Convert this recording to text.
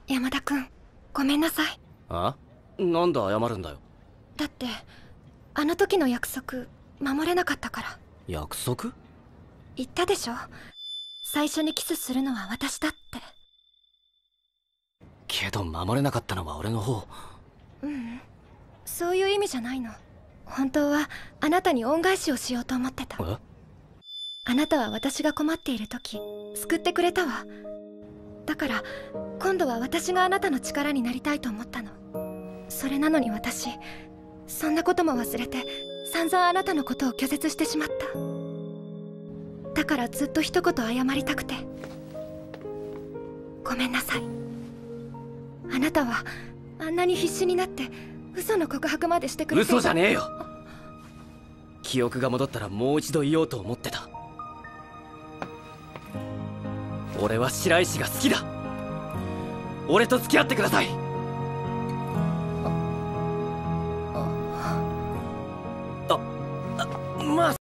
山田君、ごめんなさい。 あ？なんで謝るんだよ。 だってあの時の約束守れなかったから。 約束？ 言ったでしょ、最初にキスするのは私だって。 けど守れなかったのは俺の方。 そういう意味じゃないの。本当はあなたに恩返しをしようと思ってた。 え？ あなたは私が困っている時救ってくれたわ。だから今度は私があなたの力になりたいと思ったの。それなのに私、そんなことも忘れて散々あなたのことを拒絶してしまった。だからずっと一言謝りたくて。ごめんなさい。あなたはあんなに必死になって嘘の告白までしてくれて。 嘘じゃねえよ。記憶が戻ったらもう一度言おうと思ってた。俺は白石が好きだ。俺と付き合ってください。まあ